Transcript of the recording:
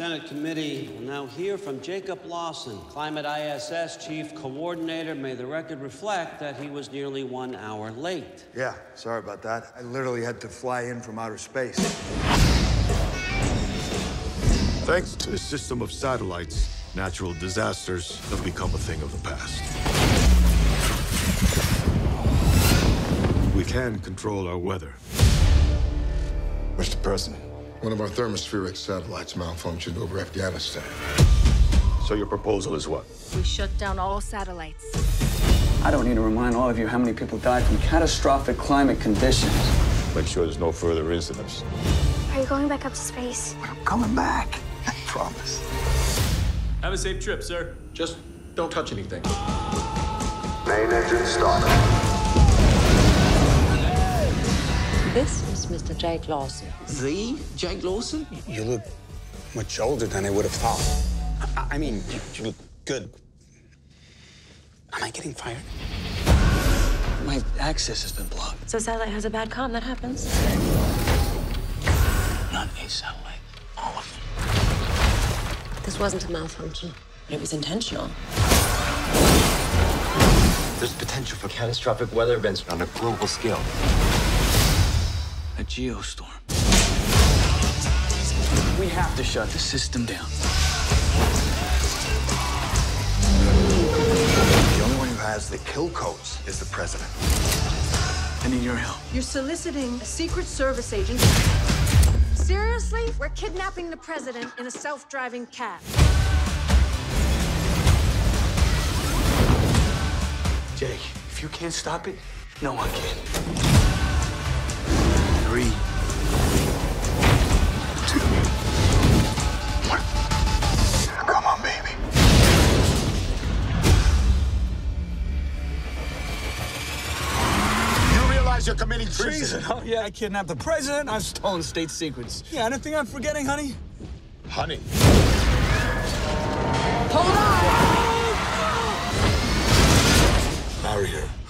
Senate committee will now hear from Jacob Lawson, Climate ISS Chief Coordinator. May the record reflect that he was nearly 1 hour late. Yeah, sorry about that. I literally had to fly in from outer space. Thanks to a system of satellites, natural disasters have become a thing of the past. We can control our weather. Mr. President, one of our thermospheric satellites malfunctioned over Afghanistan. So your proposal is what? We shut down all satellites. I don't need to remind all of you how many people died from catastrophic climate conditions. Make sure there's no further incidents. Are you going back up to space? I'm coming back. I promise. Have a safe trip, sir. Just don't touch anything. Main engine start. This is Mr. Jake Lawson. The Jake Lawson? You look much older than I would have thought. I mean, you look good. Am I getting fired? My access has been blocked. So satellite has a bad comm, that happens. Not a satellite, all of them. This wasn't a malfunction. It was intentional. There's potential for catastrophic weather events on a global scale. A geostorm. We have to shut the system down. The only one who has the kill codes is the president. I need your help. You're soliciting a Secret Service agent. Seriously? We're kidnapping the president in a self-driving cab. Jake, if you can't stop it, no one can. 3, 2, 1. Come on, baby. You realize you're committing treason? Oh, yeah, I kidnapped the president. I've stolen state secrets. Yeah, anything I'm forgetting, honey? Honey. Hold on! Out of here.